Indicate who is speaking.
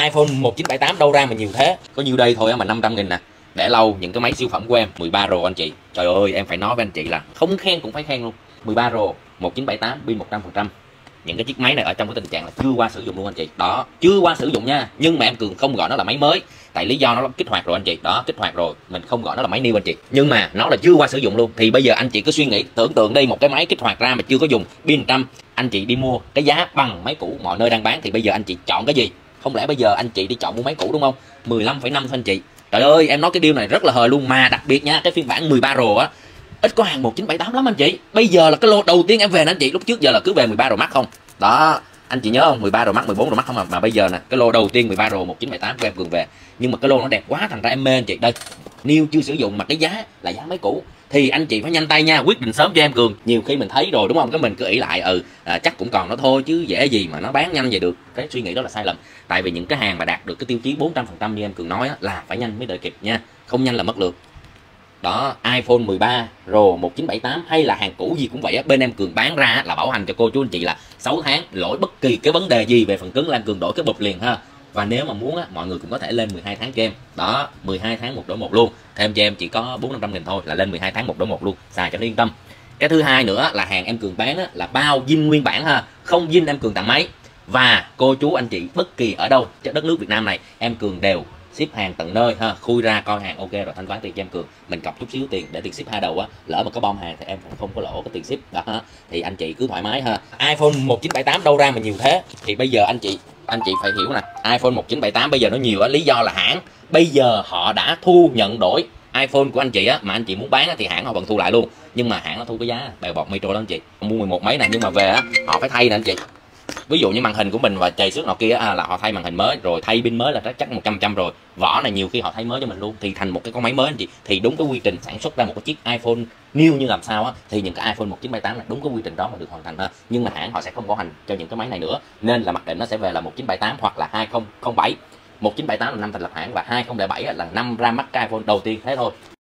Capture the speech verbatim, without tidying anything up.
Speaker 1: iPhone một chín bảy tám đâu ra mà nhiều thế, có nhiêu đây thôi mà năm trăm nghìn nè. Để lâu những cái máy siêu phẩm của em mười ba Pro anh chị, trời ơi em phải nói với anh chị là không khen cũng phải khen luôn. Mười ba Pro một chín bảy tám pin một trăm phần trăm, những cái chiếc máy này ở trong cái tình trạng là chưa qua sử dụng luôn anh chị, đó chưa qua sử dụng nha. Nhưng mà em Cường không gọi nó là máy mới, tại lý do nó kích hoạt rồi anh chị, đó kích hoạt rồi mình không gọi nó là máy new anh chị, nhưng mà nó là chưa qua sử dụng luôn. Thì bây giờ anh chị cứ suy nghĩ, tưởng tượng đi, một cái máy kích hoạt ra mà chưa có dùng, pin một trăm, anh chị đi mua cái giá bằng máy cũ mọi nơi đang bán, thì bây giờ anh chị chọn cái gì? Không lẽ bây giờ anh chị đi chọn mua máy cũ đúng không? mười lăm phẩy năm thôi anh chị. Trời ơi em nói cái điều này rất là hời luôn, mà đặc biệt nha, cái phiên bản mười ba Pro á ít có hàng một chín bảy tám lắm anh chị. Bây giờ là cái lô đầu tiên em về nè anh chị, lúc trước giờ là cứ về mười ba Pro Max không. Đó, anh chị nhớ không, mười ba Pro Max, mười bốn Pro Max không mà, mà bây giờ nè, cái lô đầu tiên mười ba Pro một chín bảy tám của em Cường về. Nhưng mà cái lô nó đẹp quá thành ra em mê anh chị. Đây, new chưa sử dụng mà cái giá là giá máy cũ, thì anh chị phải nhanh tay nha, quyết định sớm cho em Cường. Nhiều khi mình thấy rồi đúng không, cái mình cứ nghĩ lại ừ à, chắc cũng còn nó thôi chứ dễ gì mà nó bán nhanh vậy được. Cái suy nghĩ đó là sai lầm. Tại vì những cái hàng mà đạt được cái tiêu chí bốn trăm phần trăm như em Cường nói á, là phải nhanh mới đợi kịp nha, không nhanh là mất lượt. Đó, iPhone mười ba Pro một chín bảy tám hay là hàng cũ gì cũng vậy á, bên em Cường bán ra là bảo hành cho cô chú anh chị là sáu tháng, lỗi bất kỳ cái vấn đề gì về phần cứng là em Cường đổi cái bụp liền ha. Và nếu mà muốn á, mọi người cũng có thể lên mười hai tháng cho em. Đó, mười hai tháng một đổi một luôn. Thêm cho em chỉ có bốn năm trăm nghìn thôi là lên mười hai tháng một đổi một luôn, xài cho nó yên tâm. Cái thứ hai nữa là hàng em Cường bán á, là bao zin nguyên bản ha, không zin em Cường tặng máy. Và cô chú anh chị bất kỳ ở đâu trên đất nước Việt Nam này, em Cường đều ship hàng tận nơi ha, khui ra coi hàng ok rồi thanh toán tiền cho em Cường, mình cọc chút xíu tiền để tiền ship hai đầu á, lỡ mà có bom hàng thì em cũng không có lỗ cái tiền ship đó. Thì anh chị cứ thoải mái ha. iPhone một chín bảy tám đâu ra mà nhiều thế, thì bây giờ anh chị anh chị phải hiểu nè, iPhone một chín bảy tám bây giờ nó nhiều á, lý do là hãng bây giờ họ đã thu nhận đổi iPhone của anh chị á, mà anh chị muốn bán á, thì hãng họ vẫn thu lại luôn, nhưng mà hãng nó thu cái giá bèo bọt metro đó anh chị. Mua mười một mấy nè, nhưng mà về á họ phải thay nè anh chị. Ví dụ như màn hình của mình và chày xước nọ kia à, là họ thay màn hình mới rồi, thay pin mới là chắc một trăm phần trăm rồi, vỏ này nhiều khi họ thay mới cho mình luôn, thì thành một cái con máy mới anh chị. Thì đúng cái quy trình sản xuất ra một cái chiếc iPhone new như làm sao á, thì những cái iPhone một chín bảy tám là đúng cái quy trình đó mà được hoàn thành ha. Nhưng mà hãng họ sẽ không bảo hành cho những cái máy này nữa, nên là mặc định nó sẽ về là một chín bảy tám hoặc là hai không không bảy. một chín bảy tám là năm thành lập hãng và hai không không bảy là năm ra mắt cái iPhone đầu tiên, thế thôi.